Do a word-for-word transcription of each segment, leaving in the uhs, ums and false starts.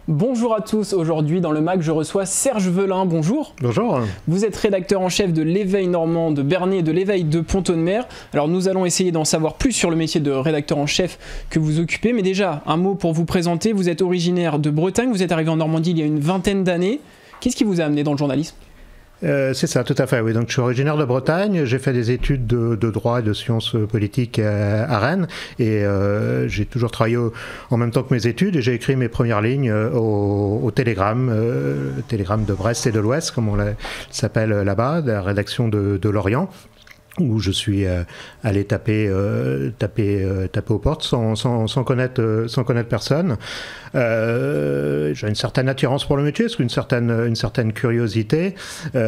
Bonjour à tous, aujourd'hui dans le M A C je reçois Serge Velin, bonjour. Bonjour. Vous êtes rédacteur en chef de l'Éveil Normand de Bernay et de l'Éveil de Pont-Audemer. Alors nous allons essayer d'en savoir plus sur le métier de rédacteur en chef que vous occupez, mais déjà un mot pour vous présenter. Vous êtes originaire de Bretagne, vous êtes arrivé en Normandie il y a une vingtaine d'années. Qu'est-ce qui vous a amené dans le journalisme ? Euh, c'est ça, tout à fait, oui. Donc, je suis originaire de Bretagne, j'ai fait des études de, de droit et de sciences politiques à, à Rennes, et euh, j'ai toujours travaillé au, en même temps que mes études, et j'ai écrit mes premières lignes au, au Télégramme, euh, Télégramme de Brest et de l'Ouest, comme on s'appelle là-bas, de la rédaction de, de Lorient, où je suis euh, allé taper, euh, taper, euh, taper aux portes sans, sans, sans, connaître, euh, sans connaître personne. Euh, j'ai une certaine attirance pour le métier, une certaine, une certaine curiosité,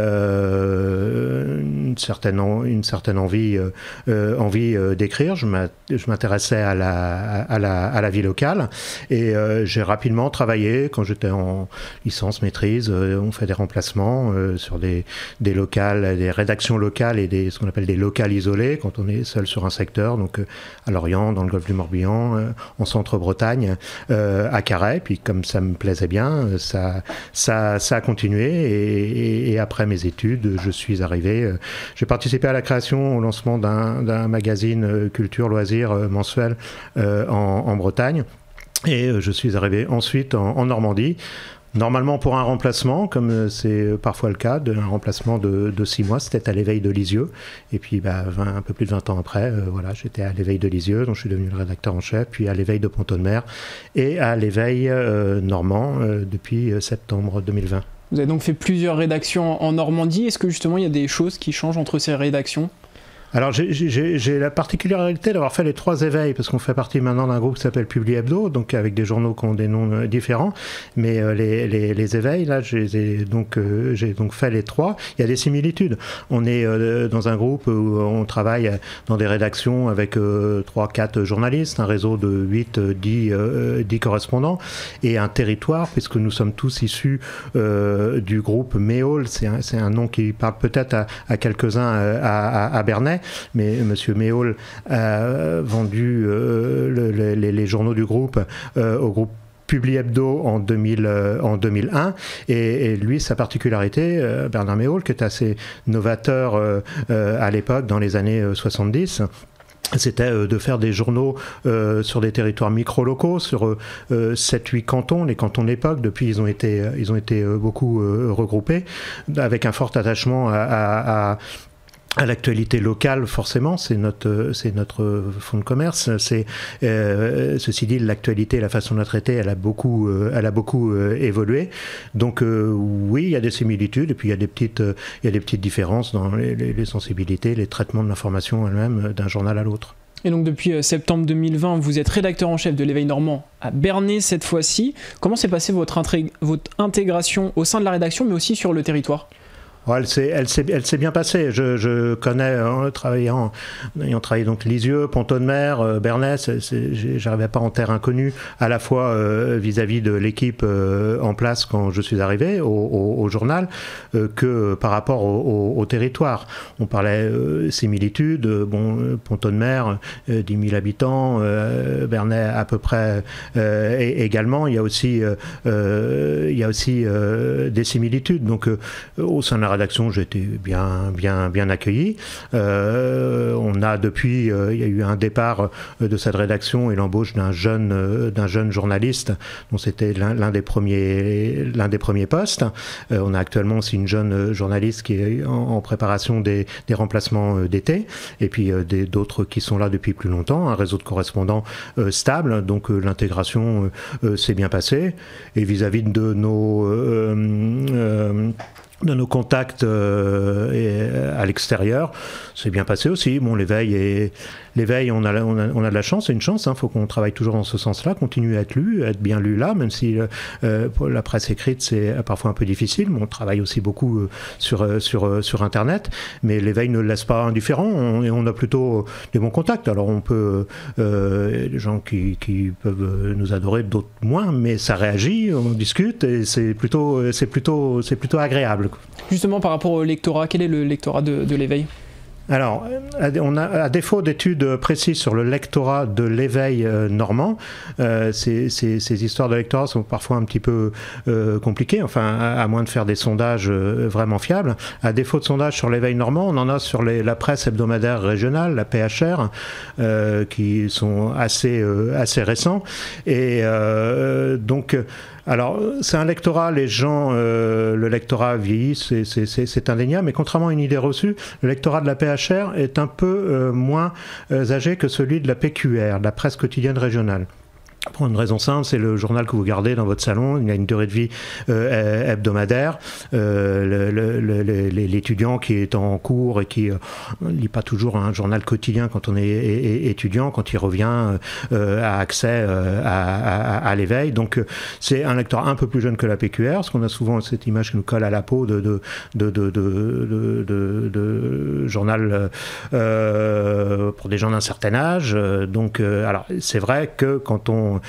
euh, une, certaine, une certaine envie, euh, envie euh, d'écrire. Je m'intéressais à la, à, la, à la vie locale, et euh, j'ai rapidement travaillé, quand j'étais en licence, maîtrise, euh, on fait des remplacements euh, sur des, des locales, des rédactions locales et des, ce qu'on appelle des locales isolées, quand on est seul sur un secteur, donc euh, à Lorient, dans le golfe du Morbihan, euh, en centre-Bretagne, euh, à Carhaix. Puis comme ça me plaisait bien, ça, ça, ça a continué, et, et, et après mes études, je suis arrivé, euh, j'ai participé à la création, au lancement d'un magazine euh, culture, loisirs euh, mensuel euh, en, en Bretagne, et euh, je suis arrivé ensuite en, en Normandie. Normalement pour un remplacement, comme c'est parfois le cas, de, un remplacement de, de six mois, c'était à l'Éveil de Lisieux. Et puis bah, vingt, un peu plus de vingt ans après, euh, voilà, j'étais à l'Éveil de Lisieux, donc je suis devenu le rédacteur en chef, puis à l'Éveil de Pont-Audemer et à l'Éveil euh, Normand euh, depuis euh, septembre deux mille vingt. Vous avez donc fait plusieurs rédactions en Normandie. Est-ce que justement il y a des choses qui changent entre ces rédactions ? Alors j'ai la particularité d'avoir fait les trois éveils, parce qu'on fait partie maintenant d'un groupe qui s'appelle Publi Hebdo, donc avec des journaux qui ont des noms euh, différents, mais euh, les, les, les éveils, là, j'ai donc, euh, donc fait les trois. Il y a des similitudes. On est euh, dans un groupe où on travaille dans des rédactions avec euh, trois quatre journalistes, un réseau de huit dix correspondants, et un territoire, puisque nous sommes tous issus euh, du groupe Méhol. C'est un, un nom qui parle peut-être à, à quelques-uns à, à, à Bernay, mais M. Méhol a vendu euh, le, le, les, les journaux du groupe euh, au groupe Publi Hebdo en, deux mille, euh, en deux mille un, et, et lui, sa particularité, euh, Bernard Méhol, qui est assez novateur euh, euh, à l'époque, dans les années euh, soixante-dix, c'était euh, de faire des journaux euh, sur des territoires micro-locaux, sur euh, sept huit cantons, les cantons de l'époque. Depuis, ils ont été, ils ont été euh, beaucoup euh, regroupés, avec un fort attachement à, à, à à l'actualité locale, forcément, c'est notre, c'est notre fonds de commerce. C'est, euh, ceci dit, l'actualité, la façon de la traiter, elle a beaucoup, euh, elle a beaucoup euh, évolué. Donc euh, oui, il y a des similitudes, et puis il y a des petites, euh, il y a des petites différences dans les, les, les sensibilités, les traitements de l'information elle-même d'un journal à l'autre. Et donc depuis euh, septembre deux mille vingt, vous êtes rédacteur en chef de l'Éveil Normand à Bernay cette fois-ci. Comment s'est passée votre, votre intégration au sein de la rédaction, mais aussi sur le territoire ? Ouais, elle s'est, elle s'est, elle s'est bien passée. Je, je connais, en travaillant, ayant travaillé donc Lisieux, Pont-Audemer, euh, Bernay, j'arrivais pas en terre inconnue, à la fois euh, vis-à-vis de l'équipe euh, en place quand je suis arrivé au, au, au journal, euh, que par rapport au, au, au territoire. On parlait euh, similitudes, euh, bon, euh, Pont-Audemer, euh, dix mille habitants, euh, Bernay à peu près euh, et, également. Il y a aussi, euh, il y a aussi euh, des similitudes. Donc, euh, au sein de la rédaction, j'ai été bien, bien, bien accueilli. Euh, on a depuis, euh, il y a eu un départ de cette rédaction et l'embauche d'un jeune, euh, d'un jeune journaliste, dont c'était l'un des premiers, l'un des premiers postes. Euh, on a actuellement aussi une jeune journaliste qui est en, en préparation des, des remplacements d'été, et puis euh, d'autres qui sont là depuis plus longtemps. Un réseau de correspondants euh, stable. Donc euh, l'intégration euh, s'est bien passée. Et vis-à-vis de nos euh, euh, de nos contacts euh, et à l'extérieur, c'est bien passé aussi. Bon, l'éveil est l'éveil, on a, on, a, on a de la chance, c'est une chance, il hein, faut qu'on travaille toujours dans ce sens-là, continuer à être lu, à être bien lu là, même si euh, pour la presse écrite c'est parfois un peu difficile, mais on travaille aussi beaucoup euh, sur, euh, sur, euh, sur Internet, mais l'éveil ne le laisse pas indifférent, on, et on a plutôt des bons contacts. Alors on peut, euh, des gens qui, qui peuvent nous adorer, d'autres moins, mais ça réagit, on discute, et c'est plutôt, c'est plutôt, c'est plutôt agréable. Justement, par rapport au lectorat, quel est le lectorat de, de l'éveil ? Alors, on a, à défaut d'études précises sur le lectorat de l'éveil euh, normand, euh, ces, ces, ces histoires de lectorat sont parfois un petit peu euh, compliquées, enfin, à, à moins de faire des sondages euh, vraiment fiables. À défaut de sondages sur l'éveil normand, on en a sur les, la presse hebdomadaire régionale, la P H R, euh, qui sont assez, euh, assez récents. Et euh, donc... Alors, c'est un lectorat, les gens, euh, le lectorat vieillit, c'est, c'est, c'est, c'est indéniable, mais contrairement à une idée reçue, le lectorat de la P H R est un peu euh, moins euh, âgé que celui de la P Q R, de la presse quotidienne régionale. Pour une raison simple, c'est le journal que vous gardez dans votre salon, il a une durée de vie euh, hebdomadaire. Euh, le, le, le, l'étudiant qui est en cours et qui ne euh, lit pas toujours un journal quotidien quand on est, est, est étudiant, quand il revient, euh, a accès euh, à, à, à l'éveil. Donc c'est un lecteur un peu plus jeune que la P Q R, parce qu'on a souvent cette image qui nous colle à la peau de, de, de, de, de, de, de, de journal euh, pour des gens d'un certain âge. Donc, euh, alors c'est vrai que quand on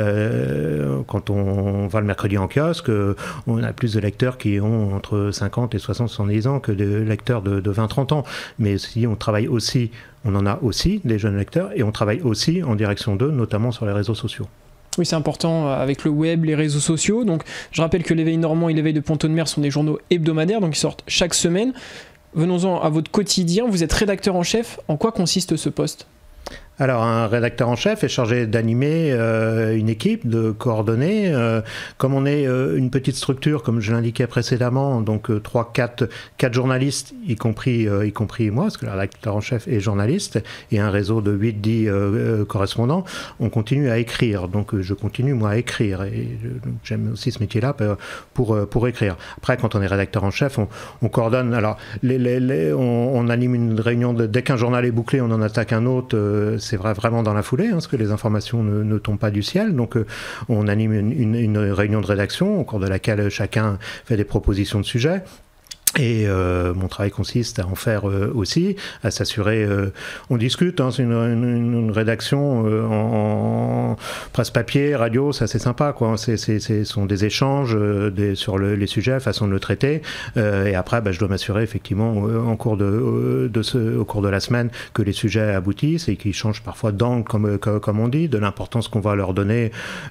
Euh, quand on va le mercredi en kiosque, euh, on a plus de lecteurs qui ont entre cinquante et soixante, soixante-dix ans que de lecteurs de, de vingt à trente ans. Mais si on travaille aussi, on en a aussi des jeunes lecteurs, et on travaille aussi en direction d'eux, notamment sur les réseaux sociaux. Oui, c'est important avec le web, les réseaux sociaux. Donc, je rappelle que l'Éveil normand et l'Éveil de Pont-Audemer sont des journaux hebdomadaires, donc ils sortent chaque semaine. Venons-en à votre quotidien. Vous êtes rédacteur en chef. En quoi consiste ce poste ? Alors, un rédacteur en chef est chargé d'animer euh, une équipe, de coordonner. Euh, comme on est euh, une petite structure, comme je l'indiquais précédemment, donc euh, trois, quatre, quatre journalistes, y compris, euh, y compris moi, parce que le rédacteur en chef est journaliste, et un réseau de huit dix euh, euh, correspondants, on continue à écrire. Donc, euh, je continue, moi, à écrire. Et euh, j'aime aussi ce métier-là pour, euh, pour écrire. Après, quand on est rédacteur en chef, on, on coordonne. Alors, les, les, les, on, on anime une réunion, de, dès qu'un journal est bouclé, on en attaque un autre. Euh, c'est vrai vraiment dans la foulée, hein, parce que les informations ne, ne tombent pas du ciel. Donc euh, on anime une, une, une réunion de rédaction au cours de laquelle chacun fait des propositions de sujets. Et euh, mon travail consiste à en faire euh, aussi, à s'assurer. Euh, on discute, hein, c'est une, une, une rédaction euh, en, en presse papier, radio, c'est assez sympa, quoi. C'est, c'est, c'est sont des échanges euh, des, sur le, les sujets, la façon de le traiter. Euh, et après, bah, je dois m'assurer effectivement euh, en cours de, de ce, au cours de la semaine que les sujets aboutissent et qu'ils changent parfois d'angle, comme, comme, comme on dit, de l'importance qu'on va leur donner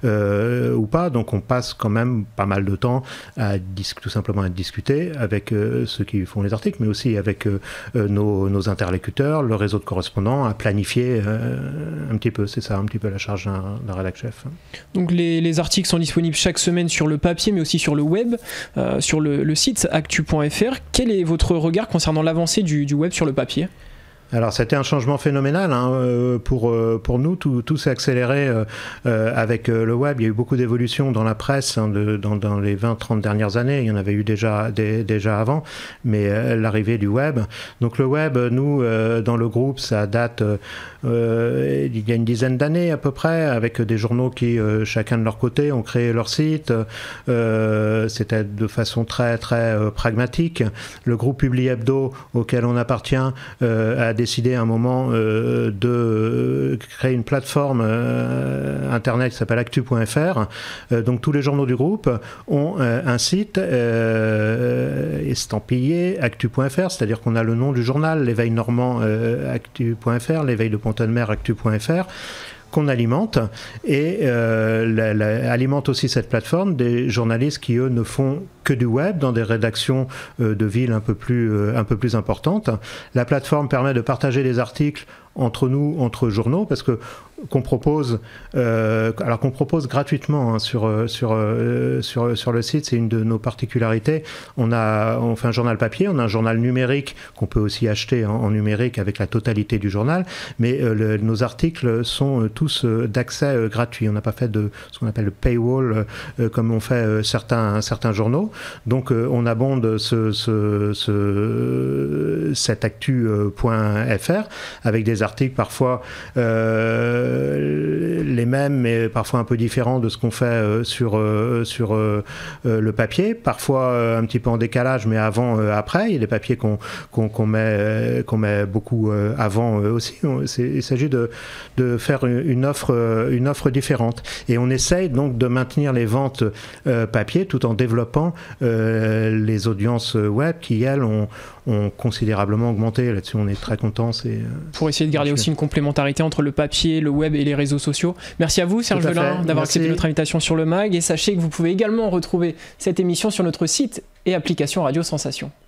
euh, ou pas. Donc on passe quand même pas mal de temps à dis- tout simplement à discuter avec euh, ceux qui font les articles, mais aussi avec euh, nos, nos interlocuteurs, le réseau de correspondants, à planifier euh, un petit peu. C'est ça, un petit peu la charge d'un, d'un rédacteur chef. Donc les, les articles sont disponibles chaque semaine sur le papier, mais aussi sur le web, euh, sur le, le site actu point f r. Quel est votre regard concernant l'avancée du, du web sur le papier ? Alors, c'était un changement phénoménal hein, pour, pour nous. Tout, tout s'est accéléré euh, avec le web. Il y a eu beaucoup d'évolutions dans la presse hein, de, dans, dans les vingt trente dernières années. Il y en avait eu déjà, des, déjà avant, mais euh, l'arrivée du web. Donc, le web, nous, euh, dans le groupe, ça date euh, il y a une dizaine d'années à peu près, avec des journaux qui, euh, chacun de leur côté, ont créé leur site. Euh, c'était de façon très, très euh, pragmatique. Le groupe Publi Hebdo, auquel on appartient, euh, a décidé à un moment euh, de créer une plateforme euh, internet qui s'appelle actu point f r. Euh, donc tous les journaux du groupe ont euh, un site euh, estampillé actu point f r, c'est-à-dire qu'on a le nom du journal, l'Éveil normand euh, actu point f r, l'Éveil de Pont-Audemer actu point f r, qu'on alimente et euh, la, la, alimente aussi cette plateforme des journalistes qui eux ne font que du web dans des rédactions euh, de villes un peu plus euh, un peu plus importantes. La plateforme permet de partager des articles entre nous, entre journaux, parce que qu'on propose, euh, alors qu'on propose gratuitement hein, sur sur euh, sur sur le site, c'est une de nos particularités. On a, on fait un journal papier, on a un journal numérique qu'on peut aussi acheter en, en numérique avec la totalité du journal, mais euh, le, nos articles sont euh, tous euh, d'accès euh, gratuit. On n'a pas fait de ce qu'on appelle le paywall euh, comme on fait euh, certains certains journaux. Donc euh, on abonde ce, ce, ce cet actu point f r avec des articles parfois euh, les mêmes mais parfois un peu différents de ce qu'on fait euh, sur, euh, sur euh, le papier, parfois euh, un petit peu en décalage mais avant euh, après. Il y a des papiers qu'on, qu'on, qu'on, met, qu'on met beaucoup euh, avant euh, aussi. C'est, il s'agit de, de faire une offre, une offre différente et on essaye donc de maintenir les ventes euh, papier tout en développant euh, les audiences web qui, elles, ont, ont considérablement augmenté. Là-dessus, on est très contents. C'est, euh, pour essayer de garder aussi une complémentarité entre le papier, le web et les réseaux sociaux. Merci à vous, Serge Velin, d'avoir accepté notre invitation sur le mag. Et sachez que vous pouvez également retrouver cette émission sur notre site et application Radio Sensation.